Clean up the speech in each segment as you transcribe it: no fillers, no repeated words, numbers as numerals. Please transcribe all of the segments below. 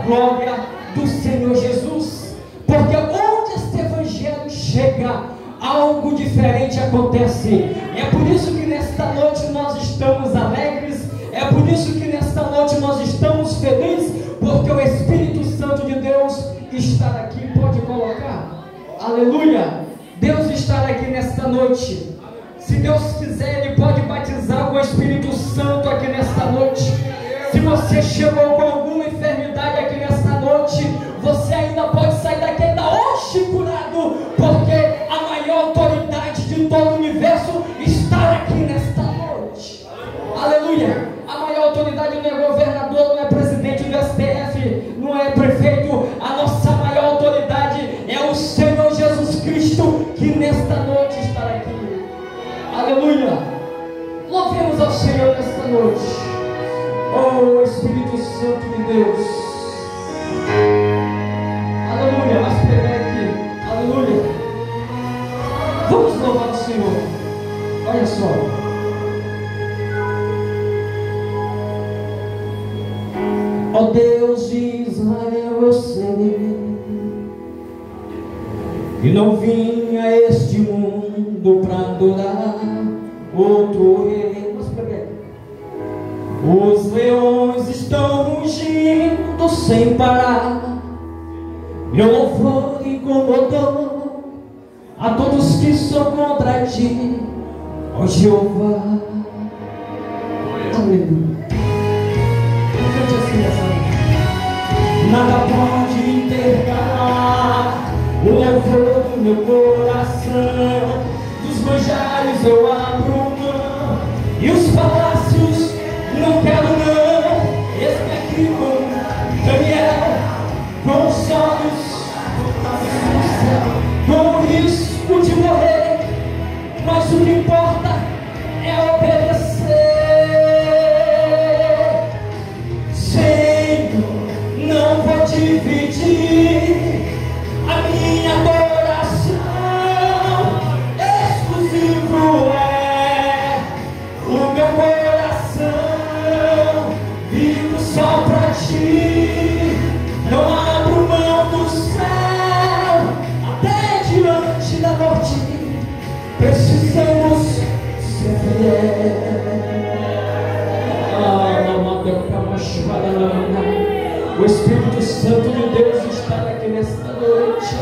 glória do Senhor Jesus. Porque onde este evangelho chega, algo diferente acontece. É por isso que nesta noite nós estamos alegres, é por isso que nesta noite nós estamos felizes, porque o Espírito Santo de Deus está aqui. Pode colocar, aleluia. Deus está aqui nesta noite. Se Deus quiser, Ele pode batizar com o Espírito Santo aqui nesta noite. Se você chegou com alguma enfermidade aqui nesta noite, você ainda pode sair daqui ainda hoje curado, porque a maior autoridade de todo o universo está aqui nesta noite. Aleluia. A maior autoridade não é governador, não é presidente do STF, não é prefeito. A nossa maior autoridade é o Senhor Jesus Cristo, que nesta noite está aqui. Aleluia. Louvemos ao Senhor nesta noite. Oh, Espírito Santo de Deus. Aleluia. Mas pegar aqui. Aleluia. Vamos louvar o Senhor. Olha só. Ó Deus de Israel, eu sei que não vim a este mundo para adorar outro rei. Os leões estão rugindo sem parar, meu louvor incomodou a todos que são contra ti, ó Jeová. Aleluia. Cante assim essa. Nada pode intercalar o louvor do meu coração. Dos manjares eu abro mão, e os palácios não quero não. Esse aqui com Daniel, com os olhos com o risco de morrer, mas o que importa é obedecer. Senhor, não vou dividir a minha adoração. Exclusivo é o meu coração, vivo só pra ti, não abro mão do céu, até diante da morte, precisamos ser fiéis. O Espírito Santo de Deus está aqui nesta noite.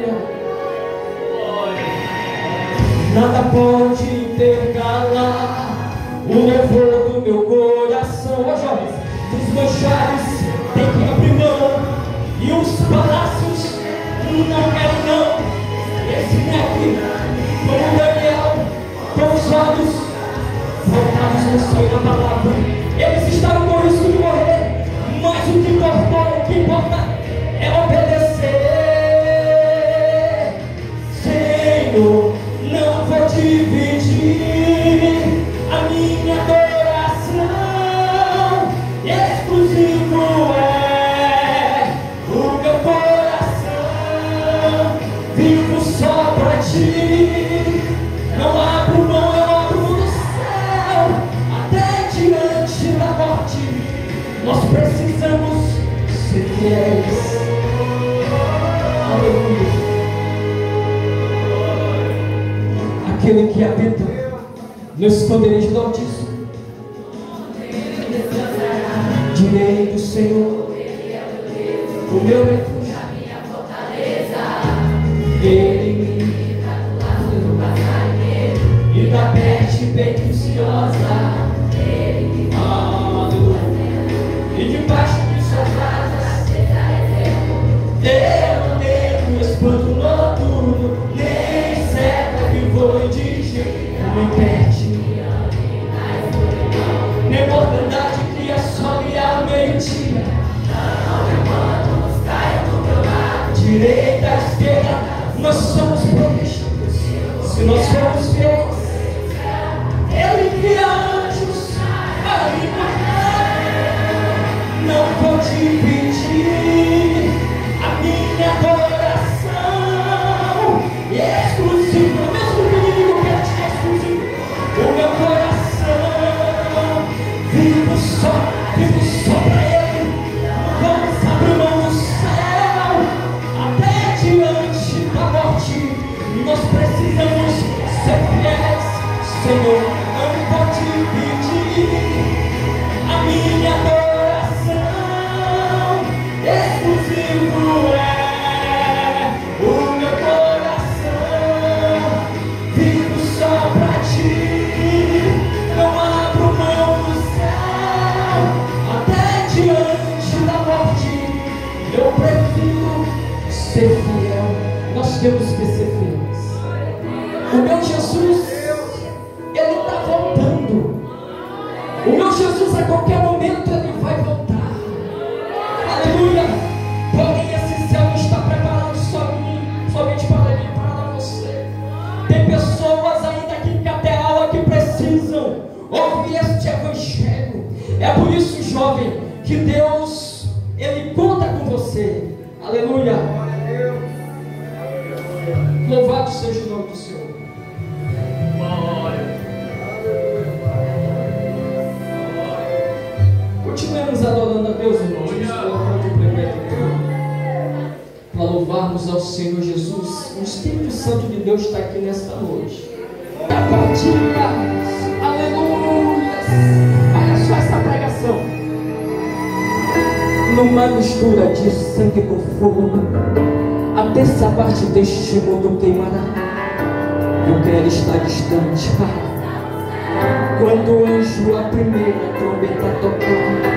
Nada pode intercalar o louvor do meu coração. Ó jovens, os manjares tem que abrir mão, e os palácios não querem não. Esse aqui, como Daniel, com os olhos voltados no Senhor da palavra, eles estavam com risco de morrer, mas o que importa é obedecer. Senhor, não vou dividir a minha adoração. Exclusivo é o meu coração, vivo só pra ti, não abro mão, eu abro do céu, até diante da morte, nós precisamos ser fiéis. Aleluia. Aquele que habita no esconderijo do Altíssimo, direi do Senhor, o meu refúgio, a minha fortaleza. Ele me livra do laço do passarinheiro e da peste perniciosa. Ele me livra e debaixo de suas asas eu não tenho espanto noturno, nem seta que voe de jeito, não me impede, nem mortandade que assome a mentira. Não, nos caia do meu lado, direita, esquerda, nós somos protegidos. Se nós formos fiéis, Ele cria anjos para me guardar. Não vou dividir a minha adoração. Exclusivo, o mesmo inimigo quer te exclusivo. O meu coração, vivo só pra Ele. Vamos abrir mão Eu prefiro ser fiel. Nós temos que ser fiéis. O meu Jesus, Ele está voltando. O meu Jesus, a qualquer momento, Ele vai voltar. Aleluia. Porém, esse céu não está preparado somente para mim, para você. Tem pessoas ainda aqui em Cateau que precisam ouvir este evangelho. É por isso, jovem, que Deus, Ele conta com você. Aleluia. Louvado seja o nome do Senhor. Continuemos adorando a Deus, irmãos. Para louvarmos ao Senhor Jesus. O Espírito Santo de Deus está aqui nesta noite. Compartilha. Aleluia. Olha só essa pregação. Numa mistura de sangue com fogo, a terça parte deste mundo queimará. Eu quero estar distante. Quando o anjo a primeira trombeta tocou,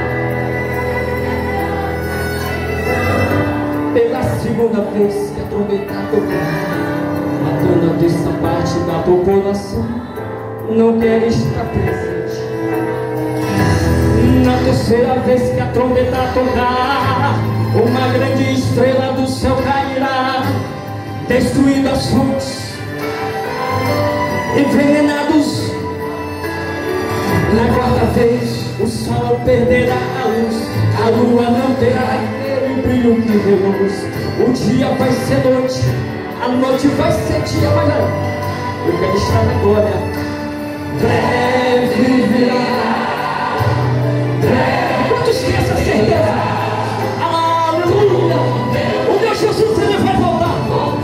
pela segunda vez que a trombeta tocou, matando a terça parte da população, não quero estar presente. Na terceira vez que a trombeta tocar, uma grande estrela do céu cairá, destruindo as fontes, envenenados. Na quarta vez o sol perderá a luz, a lua não terá aquele brilho que reluz. O dia vai ser noite, a noite vai ser dia. Olha, eu quero estar na glória. Breve virá. Quantos têm essa certeza? Aleluia! O meu Jesus, Ele vai voltar.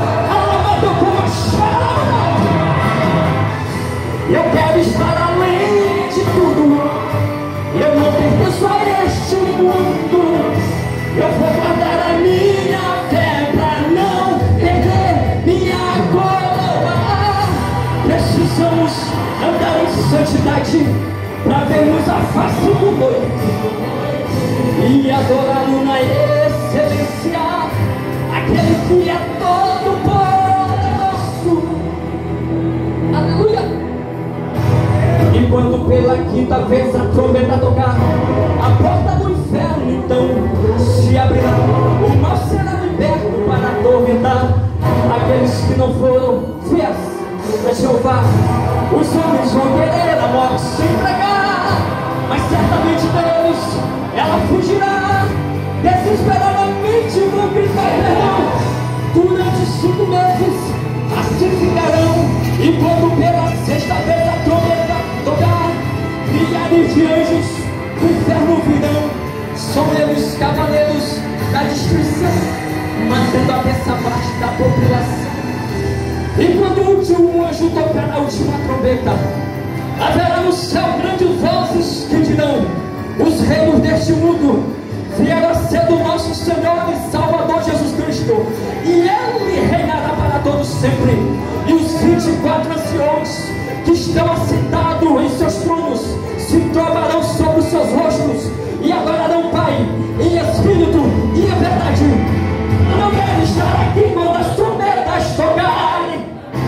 Eu quero estar além de tudo. Eu não pertenço a este mundo. Eu vou guardar a minha fé para não perder minha coroa. Precisamos andar em santidade para vermos a face do noivo e adorá-lo na excelência, aquele que é todo poderoso. Aleluia. E quando pela quinta vez a trombeta tocar, a porta do inferno então se abrirá. O mal será liberto para atormentar aqueles que não foram fiéis a Jeová. Os homens vão querer a morte se entregar, mas certamente Deus, ela fugirá. Desesperadamente vão gritar perdão. Durante 5 meses assim ficarão. E quando pela sexta vez a trombeta tocar, milhares de anjos do inferno virão. São eles cavaleiros da destruição, matando a terça parte da população. E quando o último anjo tocar a última trombeta, haverá no céu grandes vozes que dirão: os reinos deste mundo vieram a ser do nosso Senhor e Salvador Jesus Cristo, e Ele reinará para todos sempre. E os 24 anciões que estão assentados em seus tronos se provarão sobre os seus rostos e adorarão o Pai em espírito e em verdade. Não quero estar aqui quando as trombetas tocarem.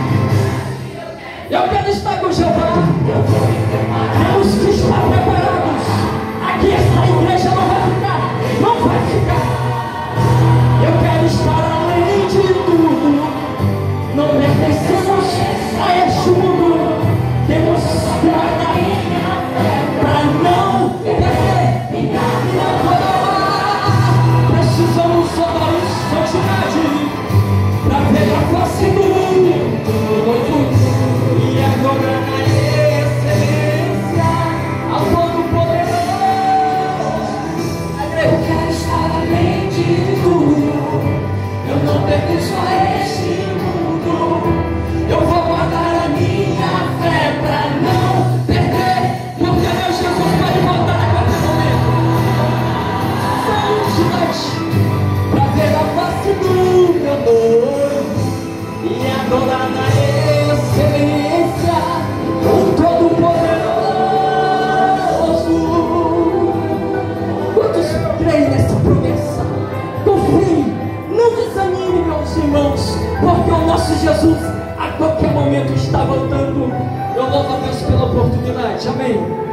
Eu quero estar com Jeová. Temos que estar preparados. Aqui essa igreja não vai ficar. Não vai ficar. Eu quero estar além de tudo. Não pertencemos a este mundo. Temos que guardar para não perder minha coroa. Precisamos andar em santidade para ver a face do mundo e adorar na excelência ao Todo-Poderoso. Eu quero estar além de tudo. Eu não pertenço a este mundo. Eu vou guardar a minha fé para não perder, porque meu Jesus pode voltar a qualquer momento. Santidade para ver a face do meu noivo e adorar na excelência o Todo-Poderoso. Quantos creem nessa promessa? Com avivamento está voltando. Eu louvo a Deus pela oportunidade. Amém.